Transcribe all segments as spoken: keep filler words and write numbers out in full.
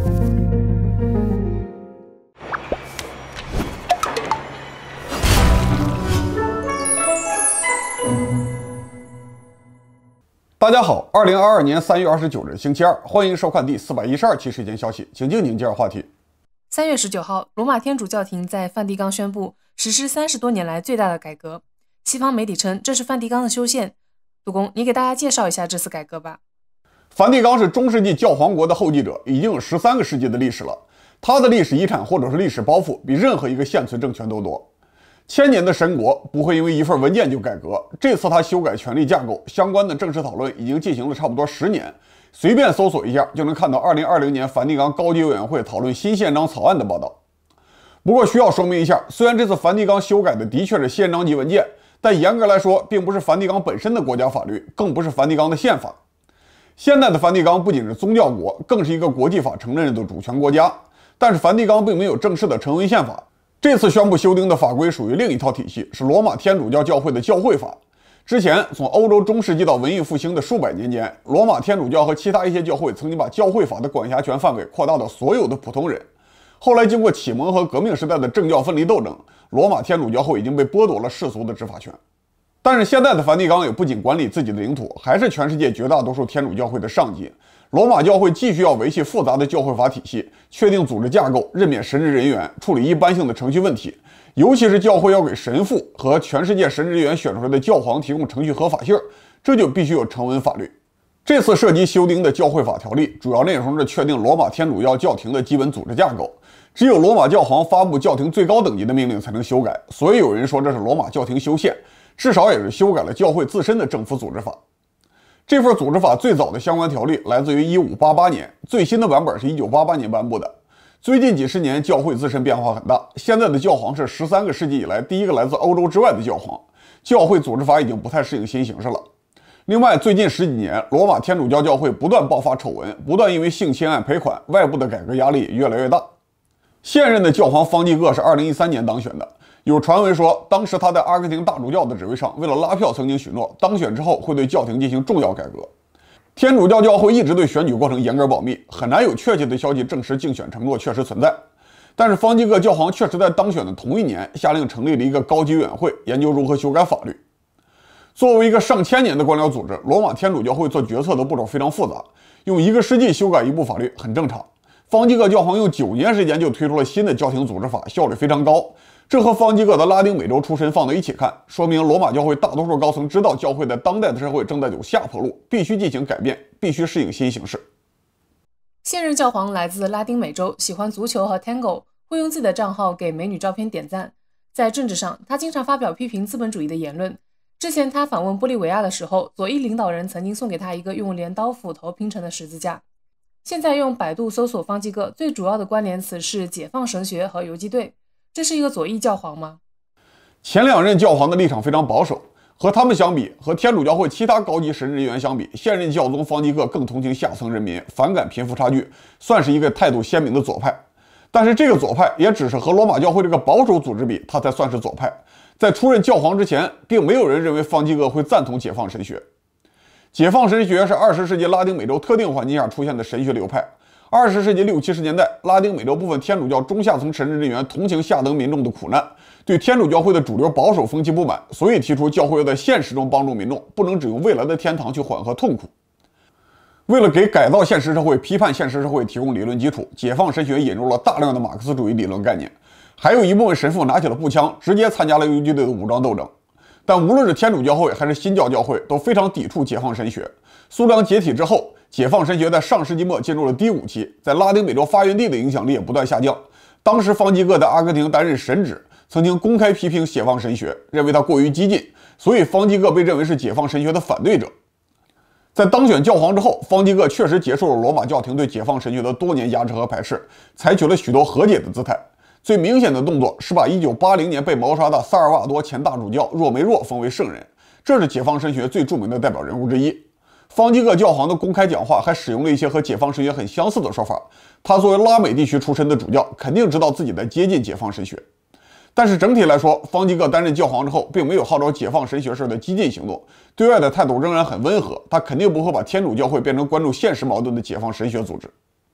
大家好，二零二二年三月二十九日星期二，欢迎收看第四百一十二期时间消息，请静静接着话题。 三月十九号，罗马天主教廷在梵蒂冈宣布实施三十多年来最大的改革。西方媒体称这是梵蒂冈的修宪。杜公，你给大家介绍一下这次改革吧。 梵蒂冈是中世纪教皇国的后继者，已经有十三个世纪的历史了。它的历史遗产或者是历史包袱比任何一个现存政权都多。千年的神国不会因为一份文件就改革，这次他修改权力架构相关的正式讨论已经进行了差不多十年，随便搜索一下就能看到二零二零年梵蒂冈高级委员会讨论新宪章草案的报道。不过需要说明一下，虽然这次梵蒂冈修改的的确是宪章级文件，但严格来说并不是梵蒂冈本身的国家法律，更不是梵蒂冈的宪法。现在的梵蒂冈不仅是宗教国，更是一个国际法承认的主权国家，但是梵蒂冈并没有正式的成文宪法。这次宣布修订的法规属于另一套体系，是罗马天主教教会的教会法。之前从欧洲中世纪到文艺复兴的数百年间，罗马天主教和其他一些教会曾经把教会法的管辖权范围扩大到所有的普通人。后来经过启蒙和革命时代的政教分离斗争，罗马天主教会已经被剥夺了世俗的执法权。但是现在的梵蒂冈也不仅管理自己的领土，还是全世界绝大多数天主教会的上级。罗马教会继续要维系复杂的教会法体系，确定组织架构，任免神职人员，处理一般性的程序问题，尤其是教会要给神父和全世界神职人员选出来的教皇提供程序合法性，这就必须有成文法律。这次涉及修订的教会法条例，主要内容是确定罗马天主教教廷的基本组织架构，只有罗马教皇发布教廷最高等级的命令才能修改，所以有人说这是罗马教廷修宪，至少也是修改了教会自身的政府组织法。这份组织法最早的相关条例来自于一五八八年，最新的版本是一九八八年颁布的。最近几十年教会自身变化很大，现在的教皇是十三个世纪以来第一个来自欧洲之外的教皇，教会组织法已经不太适应新形势了。另外，最近十几年，罗马天主教教会不断爆发丑闻，不断因为性侵案赔款，外部的改革压力也越来越大。现任的教皇方济各是二零一三年当选的。有传闻说，当时他在阿根廷大主教的职位上，为了拉票曾经许诺，当选之后会对教廷进行重要改革。天主教教会一直对选举过程严格保密，很难有确切的消息证实竞选承诺确实存在。但是方济各教皇确实在当选的同一年，下令成立了一个高级委员会，研究如何修改法律。作为一个上千年的官僚组织，罗马天主教会做决策的步骤非常复杂，用一个世纪修改一部法律很正常。方济各教皇用九年时间就推出了新的教廷组织法，效率非常高。这和方济各的拉丁美洲出身放在一起看，说明罗马教会大多数高层知道教会在当代的社会正在走下坡路，必须进行改变，必须适应新形势。 现任教皇来自拉丁美洲，喜欢足球和 Tango， 会用自己的账号给美女照片点赞。在政治上，他经常发表批评资本主义的言论。之前他访问玻利维亚的时候，左翼领导人曾经送给他一个用镰刀斧头拼成的十字架。现在用百度搜索方济各，最主要的关联词是解放神学和游击队。这是一个左翼教皇吗？ 前两任教皇的立场非常保守，和他们相比，和天主教会其他高级神职人员相比，现任教宗方济各更同情下层人民，反感贫富差距，算是一个态度鲜明的左派。但是这个左派也只是和罗马教会这个保守组织比，他才算是左派。在出任教皇之前，并没有人认为方济各会赞同解放神学。解放神学是二十世纪拉丁美洲特定环境下出现的神学流派。二十世纪六七十年代，拉丁美洲部分天主教中下层神职人员同情下等民众的苦难，对天主教会的主流保守风气不满，所以提出教会要在现实中帮助民众，不能只用未来的天堂去缓和痛苦。为了给改造现实社会、批判现实社会提供理论基础，解放神学引入了大量的马克思主义理论概念，还有一部分神父拿起了步枪，直接参加了游击队的武装斗争。但无论是天主教会还是新教教会，都非常抵触解放神学。苏联解体之后，解放神学在上世纪末进入了低谷期，在拉丁美洲发源地的影响力也不断下降。当时方济各在阿根廷担任神职，曾经公开批评解放神学，认为它过于激进，所以方济各被认为是解放神学的反对者。在当选教皇之后，方济各确实结束了罗马教廷对解放神学的多年压制和排斥，采取了许多和解的姿态。最明显的动作是把一九八零年被谋杀的萨尔瓦多前大主教若梅若封为圣人，这是解放神学最著名的代表人物之一。方济各教皇的公开讲话还使用了一些和解放神学很相似的说法。他作为拉美地区出身的主教，肯定知道自己在接近解放神学。但是整体来说，方济各担任教皇之后，并没有号召解放神学式的激进行动，对外的态度仍然很温和。他肯定不会把天主教会变成关注现实矛盾的解放神学组织。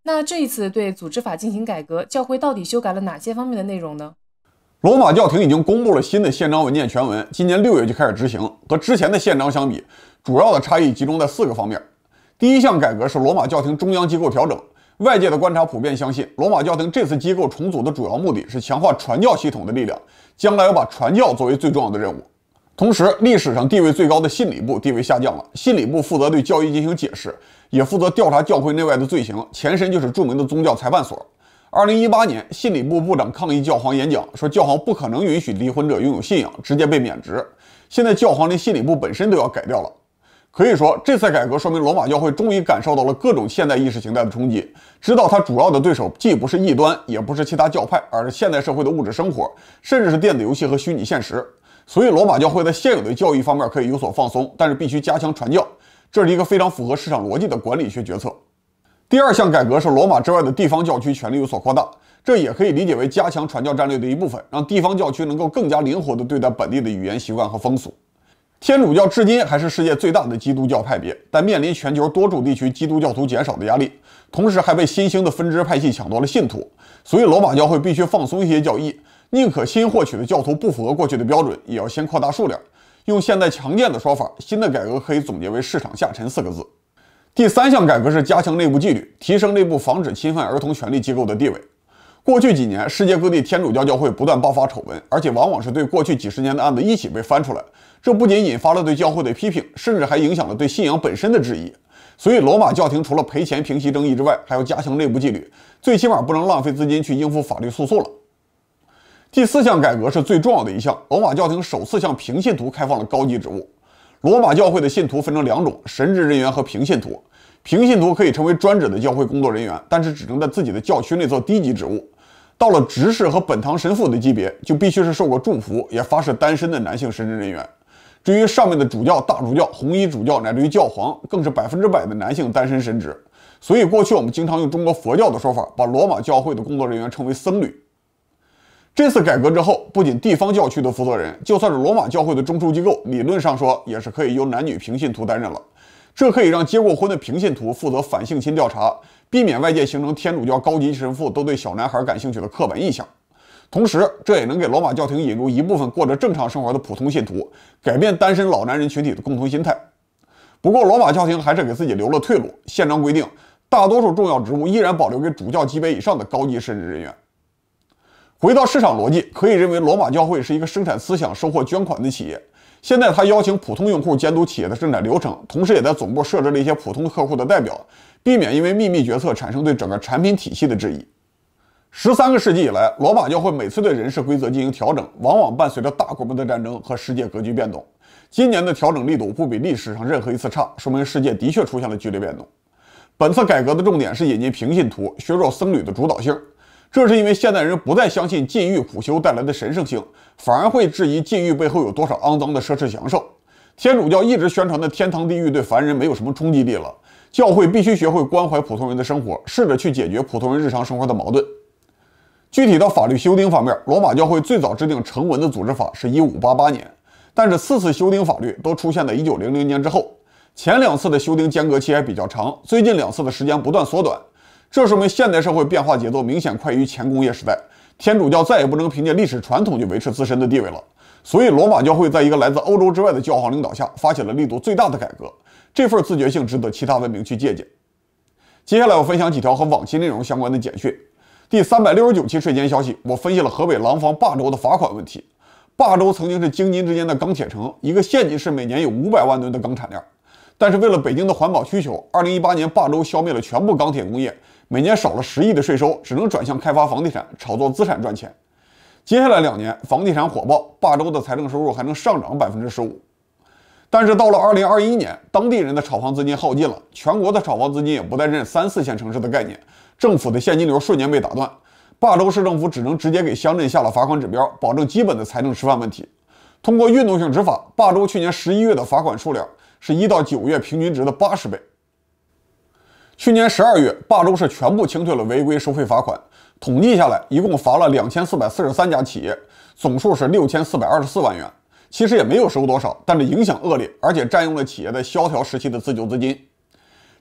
那这一次对组织法进行改革，教会到底修改了哪些方面的内容呢？ 罗马教廷已经公布了新的宪章文件全文，今年六月就开始执行。和之前的宪章相比，主要的差异集中在四个方面。第一项改革是罗马教廷中央机构调整。外界的观察普遍相信，罗马教廷这次机构重组的主要目的是强化传教系统的力量，将来要把传教作为最重要的任务。同时，历史上地位最高的信理部地位下降了，信理部负责对教义进行解释，也负责调查教会内外的罪行，前身就是著名的宗教裁判所。二零一八年，信理部部长抗议教皇演讲，说教皇不可能允许离婚者拥有信仰，直接被免职。现在教皇连信理部本身都要改掉了。可以说，这次改革说明罗马教会终于感受到了各种现代意识形态的冲击，知道它主要的对手既不是异端，也不是其他教派，而是现代社会的物质生活，甚至是电子游戏和虚拟现实。所以，罗马教会在现有的教育方面可以有所放松，但是必须加强传教，这是一个非常符合市场逻辑的管理学决策。第二项改革是罗马之外的地方教区权力有所扩大，这也可以理解为加强传教战略的一部分，让地方教区能够更加灵活地对待本地的语言习惯和风俗。天主教至今还是世界最大的基督教派别，但面临全球多处地区基督教徒减少的压力，同时还被新兴的分支派系抢夺了信徒，所以罗马教会必须放松一些教义，宁可新获取的教徒不符合过去的标准，也要先扩大数量。用现在常见的说法，新的改革可以总结为市场下沉四个字。第三项改革是加强内部纪律，提升内部防止侵犯儿童权利机构的地位。过去几年，世界各地天主教教会不断爆发丑闻，而且往往是对过去几十年的案子一起被翻出来，这不仅引发了对教会的批评，甚至还影响了对信仰本身的质疑。所以，罗马教廷除了赔钱平息争议之外，还要加强内部纪律，最起码不能浪费资金去应付法律诉讼了。第四项改革是最重要的一项，罗马教廷首次向平信徒开放了高级职务。罗马教会的信徒分成两种：神职人员和平信徒。平信徒可以成为专职的教会工作人员，但是只能在自己的教区内做低级职务。到了执事和本堂神父的级别，就必须是受过祝福也发誓单身的男性神职人员。至于上面的主教、大主教、红衣主教乃至于教皇，更是百分之百的男性单身神职。所以过去我们经常用中国佛教的说法，把罗马教会的工作人员称为僧侣。这次改革之后，不仅地方教区的负责人，就算是罗马教会的中枢机构，理论上说也是可以由男女平信徒担任了。这可以让结过婚的平信徒负责反性侵调查，避免外界形成天主教高级神父都对小男孩感兴趣的刻板印象。同时，这也能给罗马教廷引入一部分过着正常生活的普通信徒，改变单身老男人群体的共同心态。不过，罗马教廷还是给自己留了退路，宪章规定，大多数重要职务依然保留给主教级别以上的高级神职人员。回到市场逻辑，可以认为罗马教会是一个生产思想、收获捐款的企业。现在他邀请普通用户监督企业的生产流程，同时也在总部设置了一些普通客户的代表，避免因为秘密决策产生对整个产品体系的质疑。十三个世纪以来，罗马教会每次对人事规则进行调整，往往伴随着大规模的战争和世界格局变动。今年的调整力度不比历史上任何一次差，说明世界的确出现了剧烈变动。本次改革的重点是引进平信徒，削弱僧侣的主导性。这是因为现代人不再相信禁欲苦修带来的神圣性，反而会质疑禁欲背后有多少肮脏的奢侈享受。天主教一直宣传的天堂地狱对凡人没有什么冲击力了，教会必须学会关怀普通人的生活，试着去解决普通人日常生活的矛盾。具体到法律修订方面，罗马教会最早制定成文的组织法是一五八八年，但是四次修订法律都出现在一九零零年之后，前两次的修订间隔期还比较长，最近两次的时间不断缩短。这说明现代社会变化节奏明显快于前工业时代，天主教再也不能凭借历史传统去维持自身的地位了。所以，罗马教会在一个来自欧洲之外的教皇领导下，发起了力度最大的改革。这份自觉性值得其他文明去借鉴。接下来我分享几条和往期内容相关的简讯。第三百六十九期税前消息，我分析了河北廊坊霸州的罚款问题。霸州曾经是京津之间的钢铁城，一个县级市每年有五百万吨的钢产量。但是为了北京的环保需求，二零一八年霸州消灭了全部钢铁工业，每年少了十亿的税收，只能转向开发房地产，炒作资产赚钱。接下来两年，房地产火爆，霸州的财政收入还能上涨百分之十五。但是到了二零二一年，当地人的炒房资金耗尽了，全国的炒房资金也不再认三四线城市的概念，政府的现金流瞬间被打断，霸州市政府只能直接给乡镇下了罚款指标，保证基本的财政吃饭问题。通过运动性执法，霸州去年十一月的罚款数量是一到九月平均值的八十倍。去年十二月，霸州市全部清退了违规收费罚款，统计下来，一共罚了两千四百四十三家企业，总数是六千四百二十四万元。其实也没有收多少，但是影响恶劣，而且占用了企业在萧条时期的自救资金。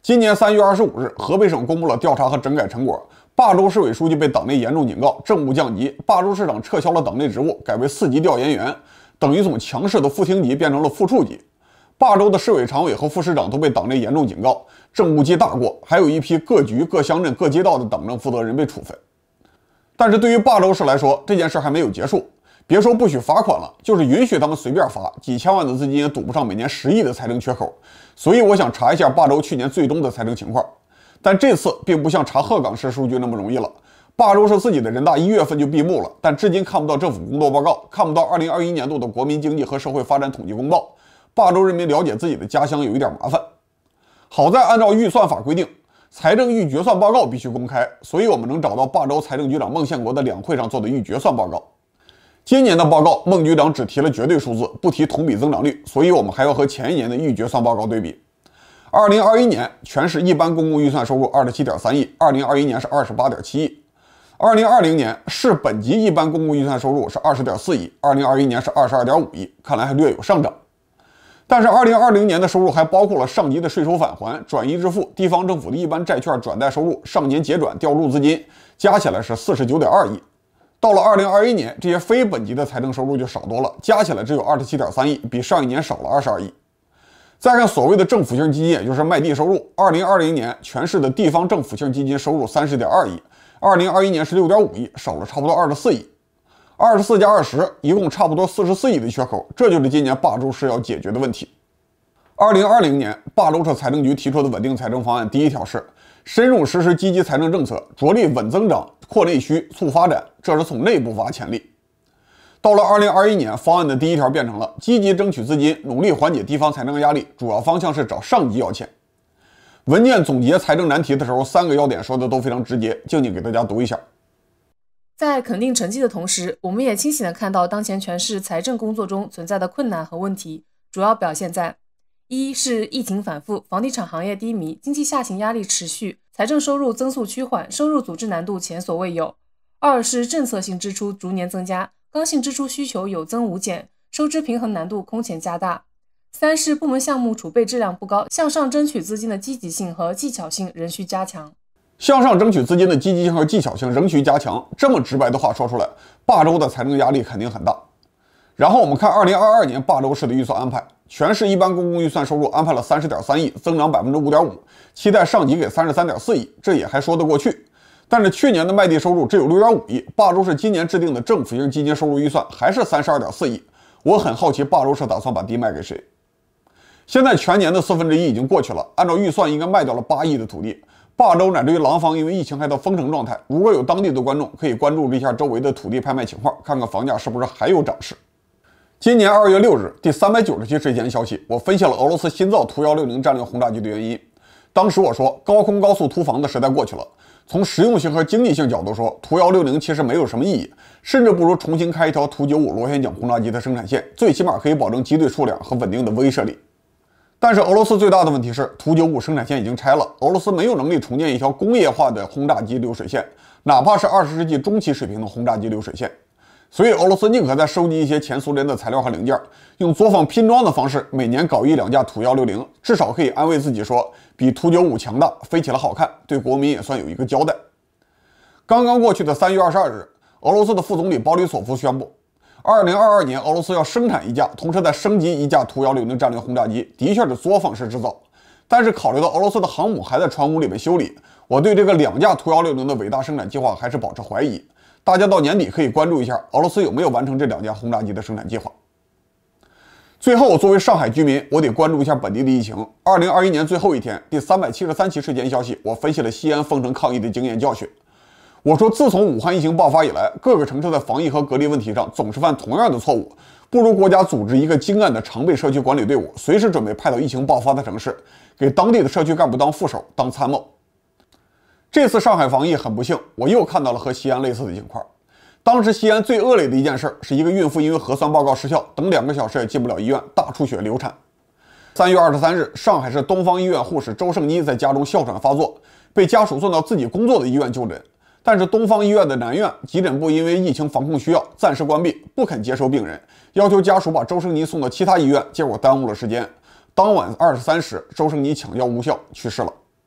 今年三月二十五日，河北省公布了调查和整改成果，霸州市委书记被党内严重警告，政务降级，霸州市长撤销了党内职务，改为四级调研员，等于从强势的副厅级变成了副处级。霸州的市委常委和副市长都被党内严重警告，政务记大过，还有一批各局、各乡镇、各街道的党政负责人被处分。但是对于霸州市来说，这件事还没有结束，别说不许罚款了，就是允许他们随便罚，几千万的资金也堵不上每年十亿的财政缺口。所以我想查一下霸州去年最终的财政情况，但这次并不像查鹤岗市数据那么容易了。霸州市自己的人大一月份就闭幕了，但至今看不到政府工作报告，看不到二零二一年度的国民经济和社会发展统计公报。霸州人民了解自己的家乡有一点麻烦。好在按照预算法规定，财政预决算报告必须公开，所以我们能找到霸州财政局长孟宪国的两会上做的预决算报告。今年的报告，孟局长只提了绝对数字，不提同比增长率，所以我们还要和前一年的预决算报告对比。二零二一年全市一般公共预算收入二十七点三亿，二零二一年是二十八点七亿。二零二零年市本级一般公共预算收入是二十点四亿，二零二一年是二十二点五亿，看来还略有上涨。但是二零二零年的收入还包括了上级的税收返还、转移支付、地方政府的一般债券转贷收入、上年结转调入资金，加起来是四十九点二亿。到了二零二一年，这些非本级的财政收入就少多了，加起来只有二十七点三亿，比上一年少了二十二亿。再看所谓的政府性基金，也就是卖地收入，二零二零年全市的地方政府性基金收入三十点二亿，二零二一年是六点五亿，少了差不多二十四亿。二十四加二十，一共差不多四十四亿的缺口，这就是今年霸州市要解决的问题。二零二零年，霸州市财政局提出的稳定财政方案第一条是深入实施积极财政政策，着力稳增长、扩内需、促发展，这是从内部挖潜力。到了二零二一年，方案的第一条变成了积极争取资金，努力缓解地方财政压力，主要方向是找上级要钱。文件总结财政难题的时候，三个要点说的都非常直接，静静给大家读一下。 在肯定成绩的同时，我们也清醒地看到当前全市财政工作中存在的困难和问题，主要表现在：一是疫情反复，房地产行业低迷，经济下行压力持续，财政收入增速趋缓，收入组织难度前所未有；二是政策性支出逐年增加，刚性支出需求有增无减，收支平衡难度空前加大；三是部门项目储备质量不高，向上争取资金的积极性和技巧性仍需加强。 向上争取资金的积极性和技巧性仍需加强，这么直白的话说出来，霸州的财政压力肯定很大。然后我们看二零二二年霸州市的预算安排，全市一般公共预算收入安排了三十点三亿，增长百分之五点五，期待上级给三十三点四亿，这也还说得过去。但是去年的卖地收入只有六点五亿，霸州市今年制定的政府性基金收入预算还是三十二点四亿。我很好奇霸州市打算把地卖给谁？现在全年的四分之一已经过去了，按照预算应该卖掉了八亿的土地。霸州乃至于廊坊因为疫情还到封城状态，如果有当地的观众可以关注一下周围的土地拍卖情况，看看房价是不是还有涨势。今年二月六日第三百九十期睡前消息，我分析了俄罗斯新造图一六零战略轰炸机的原因。当时我说高空高速突防的时代过去了，从实用性和经济性角度说，图一六零其实没有什么意义，甚至不如重新开一条图九五螺旋桨轰炸机的生产线，最起码可以保证机队数量和稳定的威慑力。但是俄罗斯最大的问题是图九五生产线已经拆了，俄罗斯没有能力重建一条工业化的轰炸机流水线，哪怕是二十世纪中期水平的轰炸机流水线。所以俄罗斯宁可再收集一些前苏联的材料和零件，用作坊拼装的方式每年搞一两架图一六零，至少可以安慰自己说比图九五强大，飞起来好看，对国民也算有一个交代。刚刚过去的三月二十二日，俄罗斯的副总理鲍里索夫宣布二零二二年俄罗斯要生产一架，同时再升级一架图一六零战略轰炸机，的确是作坊式制造。但是考虑到俄罗斯的航母还在船坞里面修理，我对这个两架图一六零的伟大生产计划还是保持怀疑。大家到年底可以关注一下俄罗斯有没有完成这两架轰炸机的生产计划。最后，作为上海居民，我得关注一下本地的疫情。二零二一年最后一天，第三百七十三期睡前消息，我分析了西安封城抗疫的经验教训。我说，自从武汉疫情爆发以来，各个城市在防疫和隔离问题上总是犯同样的错误，不如国家组织一个精干的常备社区管理队伍，随时准备派到疫情爆发的城市，给当地的社区干部当副手、当参谋。这次上海防疫很不幸，我又看到了和西安类似的情况。当时西安最恶劣的一件事是一个孕妇因为核酸报告失效，等两个小时也进不了医院，大出血流产。三月二十三日，上海市东方医院护士周胜妮在家中哮喘发作，被家属送到自己工作的医院就诊。但是东方医院的南院急诊部因为疫情防控需要暂时关闭，不肯接收病人，要求家属把周胜妮送到其他医院，结果耽误了时间。当晚二十三时，周胜妮抢救无效去世了。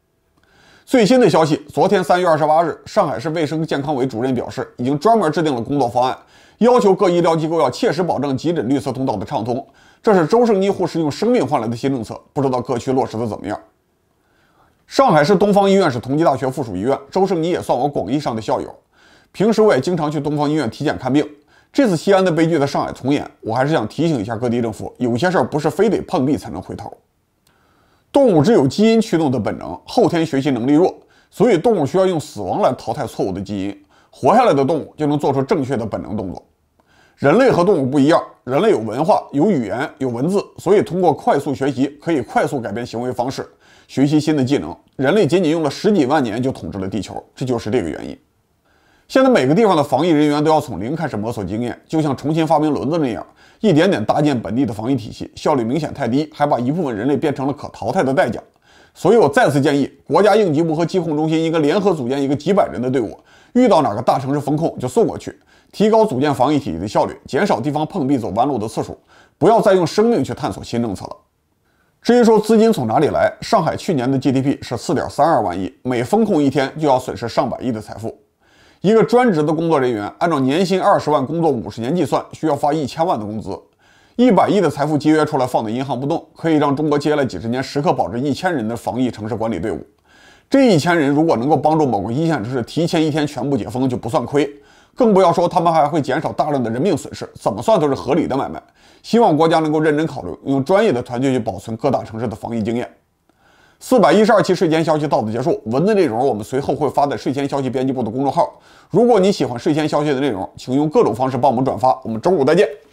最新的消息，昨天三月二十八日，上海市卫生健康委主任表示，已经专门制定了工作方案，要求各医疗机构要切实保证急诊绿色通道的畅通。这是周胜妮护士用生命换来的新政策，不知道各区落实的怎么样。上海市东方医院是同济大学附属医院，周胜妮也算我广义上的校友。平时我也经常去东方医院体检看病。这次西安的悲剧在上海重演，我还是想提醒一下各地政府，有些事儿不是非得碰壁才能回头。动物只有基因驱动的本能，后天学习能力弱，所以动物需要用死亡来淘汰错误的基因，活下来的动物就能做出正确的本能动作。人类和动物不一样，人类有文化、有语言、有文字，所以通过快速学习可以快速改变行为方式，学习新的技能。人类仅仅用了十几万年就统治了地球，这就是这个原因。现在每个地方的防疫人员都要从零开始摸索经验，就像重新发明轮子那样，一点点搭建本地的防疫体系，效率明显太低，还把一部分人类变成了可淘汰的代价。所以我再次建议，国家应急部和疾控中心应该联合组建一个几百人的队伍，遇到哪个大城市封控就送过去，提高组建防疫体系的效率，减少地方碰壁走弯路的次数，不要再用生命去探索新政策了。至于说资金从哪里来，上海去年的 G D P 是 四点三二万亿，每封控一天就要损失上百亿的财富。一个专职的工作人员按照年薪二十万工作五十年计算，需要发一千万的工资。一百亿的财富节约出来放在银行不动，可以让中国接下来几十年时刻保持一千人的防疫城市管理队伍。这一千人如果能够帮助某个一线城市提前一天全部解封，就不算亏。更不要说他们还会减少大量的人命损失，怎么算都是合理的买卖。希望国家能够认真考虑，用专业的团队去保存各大城市的防疫经验。四百一十二期睡前消息到此结束，文字内容我们随后会发在睡前消息编辑部的公众号。如果你喜欢睡前消息的内容，请用各种方式帮我们转发。我们周五再见。